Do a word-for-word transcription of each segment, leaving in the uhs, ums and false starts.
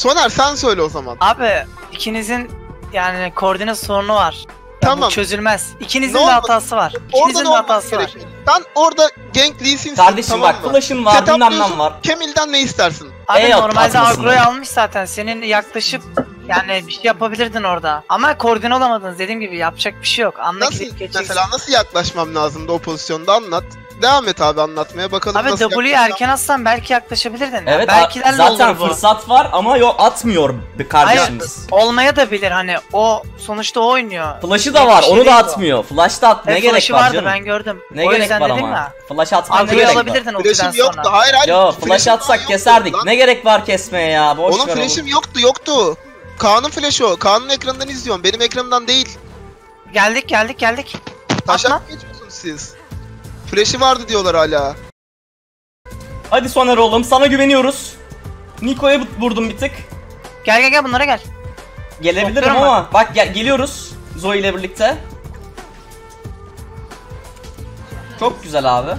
Soner sen söyle o zaman. Abi ikinizin yani koordine sorunu var. Ya Tamam. Bu çözülmez. İkinizin Ne de olmadı? hatası var. Orada İkinizin ne de olması hatası var. gerekiyor? Ben orada Gank Lee Sin'sin, Kardeşim tamam bak mı? flash'ın var, bilmem Setuplıyorsun, ne var. Camille'den ne istersin? Abi E normalde atmasın agroyu ya. almış zaten. Senin yaklaşıp yani bir şey yapabilirdin orada. Ama koordine olamadınız dediğim gibi, yapacak bir şey yok. Anla Nasıl, gidip geçeceksin. mesela nasıl yaklaşmam lazımdı o pozisyonda, anlat. Devam et abi anlatmaya, bakalım Abi nasıl W'yu yaklaşacağım. erken atsan belki yaklaşabilirdin. Evet belki a- zaten fırsat var ama yok, atmıyor bir kardeşimiz. Olmaya da bilir hani, o sonuçta o oynuyor. Flash'ı da Bir var, şey onu da değil o. atmıyor. Flash'ta at, ne Evet, gerek flash'ı var vardı canım? ben gördüm. Ne o gerek yüzden var dedim ama? ya. Flash atmaya ne Agroyu gerek var? alabilirdin o yüzden Flash'im yoktu, sonra. hayır hayır. Yo Flash'im flash atsak yoktu keserdik. lan. Ne gerek var kesmeye ya? Boş Onun ver flash'im oğlum. yoktu yoktu. Kaan'ın flash'ı o. Kaan'ın ekranından izliyorum. Benim ekranımdan değil. Geldik geldik geldik. Taşak Atma. mı geçiyorsunuz siz? Flash'ı vardı diyorlar hala. Hadi Soner oğlum, sana güveniyoruz. Niko'ya vurdum bir tık. Gel gel gel bunlara gel. Gelebilirim Bakıyorum ama bak gel, geliyoruz Zoe ile birlikte. Çok güzel abi.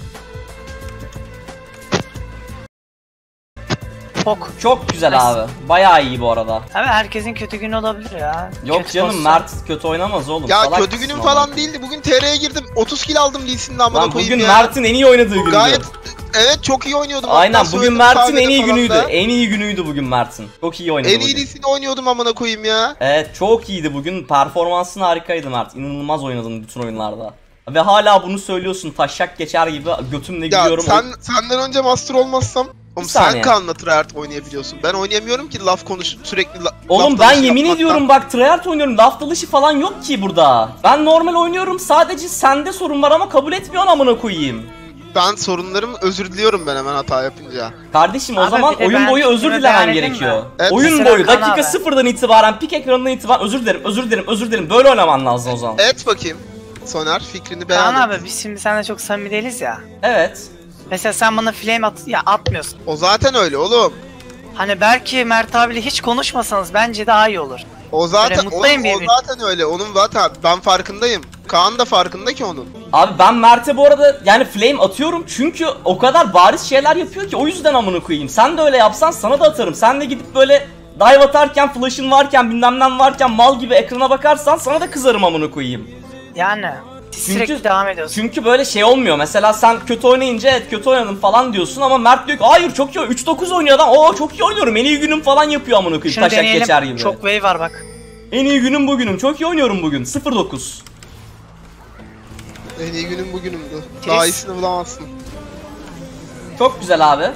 Pok. Çok güzel Nice. abi. Bayağı iyi bu arada. Abi herkesin kötü günü olabilir ya. Yok Kötü canım, pozisyon. Mert kötü oynamaz oğlum. Ya Salak kötü mısın günüm oğlum? falan değildi. Bugün T R'ye girdim. otuz kill aldım Lee Sin'le amına Lan koyayım bugün ya. Mert'in en iyi oynadığı gündü. Gayet evet, çok iyi oynuyordum. Aynen, Hatta bugün söyledim Mert'in en kahvede iyi falan günüydü. da. En iyi günüydü bugün Mert'in. Çok iyi oynadı En bugün. iyi Lee Sin'i oynuyordum amına koyayım ya. Evet, çok iyiydi bugün. Performansın harikaydı Mert. İnanılmaz oynadın bütün oyunlarda. Ve hala bunu söylüyorsun, taşak geçer gibi götümle Ya gidiyorum. sen senden önce master olmazsam oğlum sen saniye. Kaan'la tryhard oynayabiliyorsun. Ben oynayamıyorum ki, laf konuş sürekli la, Oğlum laf ben dalışı yemin yapmaktan. ediyorum bak, tryhard oynuyorum. Laf dalışı falan yok ki burada. Ben normal oynuyorum. Sadece sende sorun var ama kabul etmiyorsun amına koyayım. Ben sorunlarım, özür diliyorum ben hemen hata yapınca. Kardeşim o Abi zaman bir de oyun ben boyu özür şunu dilemen beyan edeyim gerekiyor. mi? Evet, oyun mesela boyu Kaan dakika abi. sıfırdan itibaren, pik ekranından itibaren özür dilerim, özür dilerim, özür dilerim. Böyle oynaman lazım o zaman. Et bakayım Soner, fikrini Kaan beğen et. abi biz şimdi seninle çok samimi değiliz ya. Evet. Mesela sen bana flame at ya atmıyorsun. O zaten öyle oğlum. Hani belki Mert abiyle hiç konuşmasanız bence daha iyi olur. O zaten Böyle mutluyum oğlum, o birbirine. zaten öyle. Onun zaten ben farkındayım. Kaan da farkında ki onun. Abi ben Mert'e bu arada yani flame atıyorum çünkü o kadar bariz şeyler yapıyor ki, o yüzden amına koyayım. Sen de öyle yapsan sana da atarım. Sen de gidip böyle dive atarken, flash'ın varken, bilmem ne varken mal gibi ekrana bakarsan sana da kızarım amına koyayım. Yani siz Çünkü- sürekli devam ediyorsun. Çünkü böyle şey olmuyor. Mesela sen kötü oynayınca evet kötü oynadın falan diyorsun ama Mert diyor ki hayır çok iyi, üç dokuz oynuyor adam. Oo çok iyi oynuyorum, en iyi günüm falan yapıyor amına koyayım. Şunu Taşak deneyelim. geçer gibi. Çok wave var bak. En iyi günüm bugünüm. Çok iyi oynuyorum bugün. sıfır dokuz. En iyi günüm bugünümdü. Chris. Daha iyisini bulamazsın. Çok güzel abi.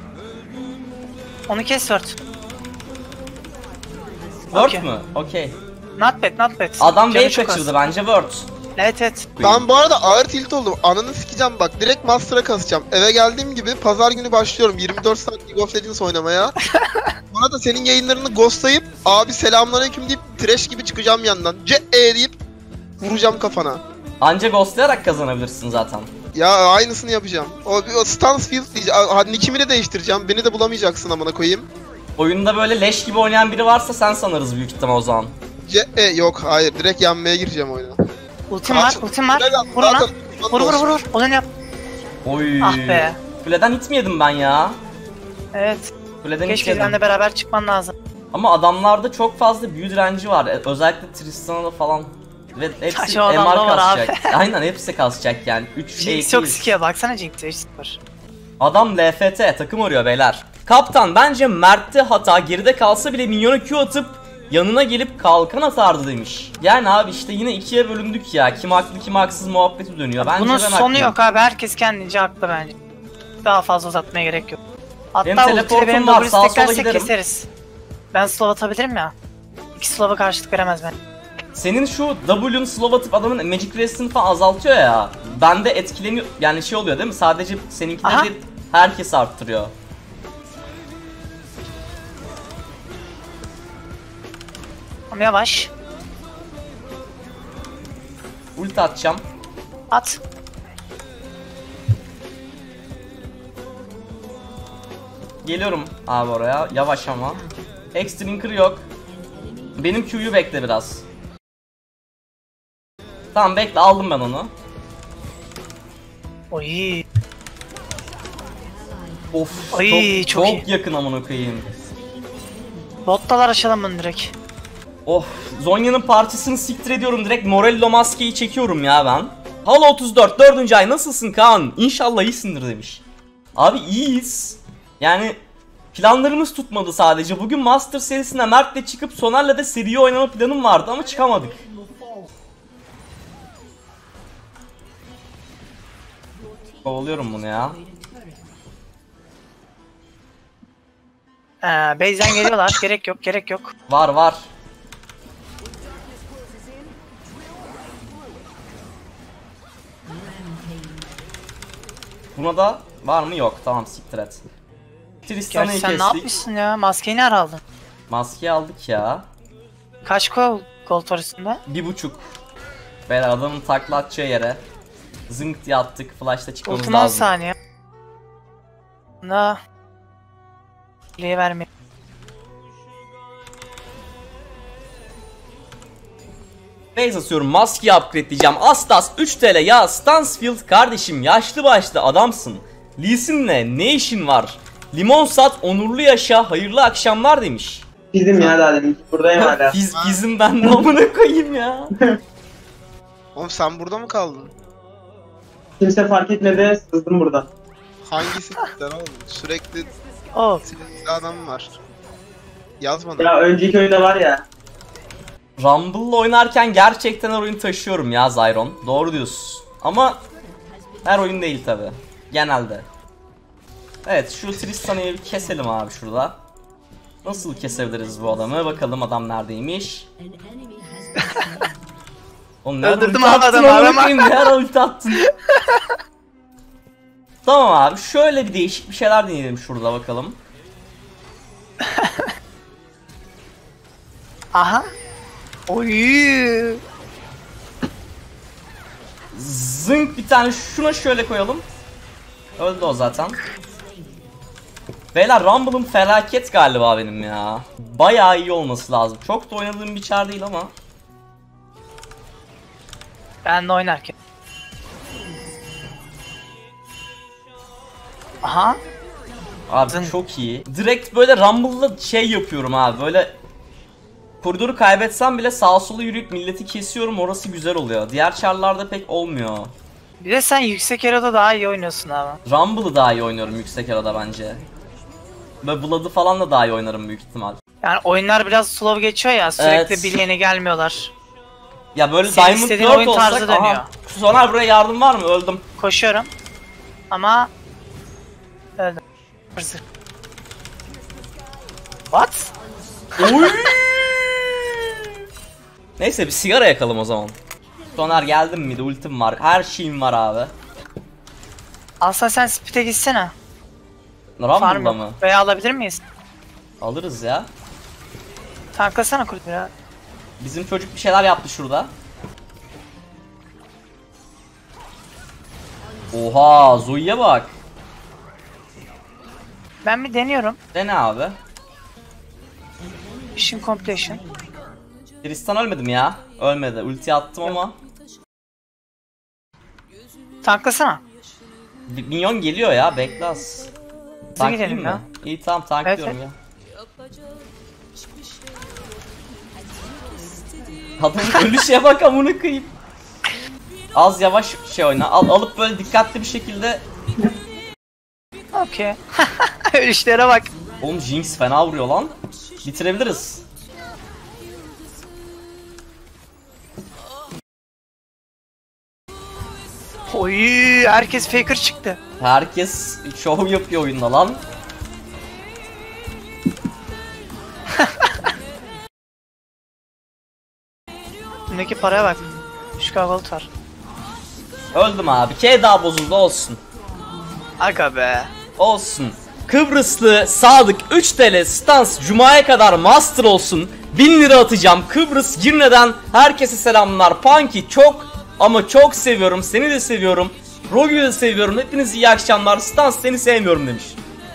Onu kes Word. Word Okey. mü? Okey. Not bad not bad. Adam Canı wave çok az. kaçırdı bence Word. Evet evet. Ben bu arada ağır tilt oldum. Ananı sikeceğim bak. Direkt Master'a kasacağım. Eve geldiğim gibi pazar günü başlıyorum. yirmi dört saat League of Legends oynamaya. Sonra da senin yayınlarını ghostlayıp abi selamünaleyküm deyip trash gibi çıkacağım yandan. C e deyip vuracağım kafana. Anca ghostlayarak kazanabilirsin zaten. Ya aynısını yapacağım. O, o Stansfield diyeceğim. Hadi nickimi de değiştireceğim. Beni de bulamayacaksın amına koyayım. Oyunda böyle leş gibi oynayan biri varsa sen sanırız büyük ihtimal o zaman. C e yok hayır. Direkt yenmeye gireceğim oyuna. Ultim var ultim var. Zaten- Vur ona. zaten- Vur vur vur vur. Onu yap. Oy. Ah be. Kuleden hit mi yedim ben ya? Evet. Kuleden hit Keşke yedim. seninle beraber çıkman lazım. Ama adamlarda çok fazla büyü direnci var. E, Özellikle Tristana'da falan. Ve hepsi Şu adamda M R var abi. kasacak. Aynen hepsi kasacak yani. üç Jinx A çok P. sikiyor baksana Jinx'e üç sıfır. Adam L F T takım arıyor beyler. Kaptan bence Mert'te hata, geride kalsa bile minyona Q atıp yanına gelip kalkan atardı demiş. Yani abi işte yine ikiye bölündük ya. Kim haklı kim haksız muhabbeti dönüyor. Bence Bunun ben sonu haklıyım. yok abi, herkes kendince haklı bence. Daha fazla uzatmaya gerek yok. Benim Hatta ultiyle teleportum benim var, W sağa sola steklersek giderim. keseriz. Ben slow atabilirim ya. İki slow'a karşılık veremez ben. Senin şu W'un slow atıp adamın Magic Resist'ini falan azaltıyor ya. Bende etkileniyor yani, şey oluyor değil mi? Sadece seninkine Aha. değil, herkes arttırıyor. Ama yavaş. Ulti atacağım. At. Geliyorum abi oraya. Yavaş ama. X-Drinker yok. Benim Q'yu bekle biraz. Tamam bekle, aldım ben onu. Oy. Of Ay, çok, çok çok iyi. yakın amına koyayım. Bottalar açalım bunu direkt. Oh, Zhonya'nın parçasını siktir ediyorum, direkt Morello maskeyi çekiyorum ya ben. Halo otuz dört dördüncü ay, nasılsın Kaan? İnşallah iyisindir demiş. Abi iyiyiz. Yani planlarımız tutmadı sadece. Bugün Master serisine Mert'le çıkıp Soner'le de seriyi oynama planım vardı ama çıkamadık. Kovalıyorum bunu ya. Ee, base'den geliyorlar. Gerek yok, gerek yok. Var var. Buna da var mı? Yok. Tamam, siktir et. Tristan'ı Gerçi sen kestik. ne yapmışsın ya? Maskeyi nerede aldın? Maskeyi aldık ya. Kaç gol gold var üstünde? Bir buçuk. Beyler adamın takla atacağı yere zınk diye attık. Flash'ta çıkmamız Ultim on lazım. saniye. Na. Kuleyi vermeyin. Base atıyorum, maskeyi upgradeleyeceğim. Astas üç T L ya. Stansfield kardeşim, yaşlı başlı adamsın. Lee Sin'le ne işin var? Limon sat, onurlu yaşa, hayırlı akşamlar demiş. Bizim ya daha demin. Buradayım hala. Biz bizim ben ne amına koyayım ya. Oğlum sen burada mı kaldın? Kimse fark etmedi. Sızdım burada. Hangisi sen oğlum? Sürekli Oh. sinirli adam var. Yazmadım. Ya önceki oyunda var ya. Rumble'la oynarken gerçekten her oyun taşıyorum ya Zyron. Doğru diyorsun. Ama her oyun değil tabi. Genelde. Evet, şu Tristan'ı bir keselim abi şurada. Nasıl kesebiliriz bu adamı? Bakalım adam neredeymiş. Oğlum ne Öldürdüm ulti abi attın, adamı, amına arama. koyayım, ne ara ulti attın. Tamam abi, şöyle bir değişik bir şeyler deneyelim şurada bakalım. Aha. Oy. Zınk bir tane şuna şöyle koyalım. Öldü o zaten. Beyler Rumble'ım felaket galiba benim ya. Bayağı iyi olması lazım. Çok da oynadığım bir çar değil ama. Ben de oynarken. Aha. Abi Zınk. çok iyi. Direkt böyle Rumble'la şey yapıyorum abi, böyle koridoru kaybetsem bile sağa sola yürüyüp milleti kesiyorum, orası güzel oluyor. Diğer çarlarda pek olmuyor. Bir de sen yüksek eroda daha iyi oynuyorsun abi. Rumble'ı daha iyi oynuyorum yüksek arada bence. Ve Blood'ı falan da daha iyi oynarım büyük ihtimal. Yani oyunlar biraz slow geçiyor ya, sürekli Evet. bileğine gelmiyorlar. Ya böyle Senin Diamond istediğin dört oyun olsak, tarzı dönüyor. aha. Soner buraya yardım var mı? Öldüm. Koşuyorum. Ama öldüm. Hırsız. What? Oy! Neyse bir sigara yakalım o zaman. Soner geldim mi de ultim var. Her şeyim var abi. Alsa sen speed'e gitsene. Farm Rumble'da yok. mı? Veya alabilir miyiz? Alırız ya. Tanklasana kulübü ya. Bizim çocuk bir şeyler yaptı şurada. Oha, Zoe'ye bak. Ben bir deniyorum. Dene abi. Mission completion. Tristan ölmedi mi ya? Ölmedi. Ulti attım ama. Tanklasana. Bir minyon geliyor ya, bekle az. Tanklayayım gidelim mı? ya. İyi tamam, tanklıyorum Evet, ya. Adamın ölüşe bak amına koyayım. Az yavaş şey oyna. Al, alıp böyle dikkatli bir şekilde. Okey. Ölüşlere bak. Oğlum Jinx fena vuruyor lan. Bitirebiliriz. Oy, herkes faker çıktı. Herkes şov yapıyor oyunda lan. Bundaki paraya bak. Şu gold var. Öldüm abi. K daha bozuldu, olsun. Aga be. Olsun. Kıbrıslı Sadık üç T L stans Cuma'ya kadar master olsun. bin lira atacağım. Kıbrıs Girne'den herkese selamlar. Punky çok ama çok seviyorum. Seni de seviyorum. Rogue'yu da seviyorum. Hepiniz iyi akşamlar. Stans seni sevmiyorum demiş.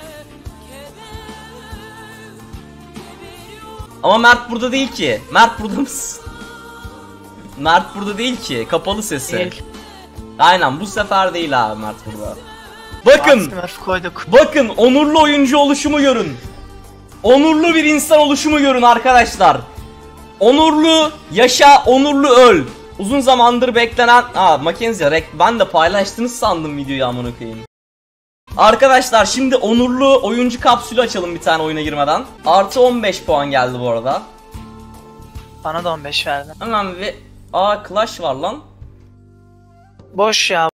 Ama Mert burada değil ki. Mert burada mısın? Mert burada değil ki. Kapalı sesi. Değil. Aynen, bu sefer değil abi Mert burada. Bakın. Smurf koyduk. Bakın onurlu oyuncu oluşumu görün. onurlu bir insan oluşumu görün arkadaşlar. Onurlu yaşa, onurlu öl. Uzun zamandır beklenen... Aa Mackenzie, ben de paylaştınız sandım videoyu, amına koyayım. Arkadaşlar şimdi onurlu oyuncu kapsülü açalım bir tane oyuna girmeden. Artı on beş puan geldi bu arada. Bana da on beş verdi. Hemen bir... Aa Clash var lan. Boş ya.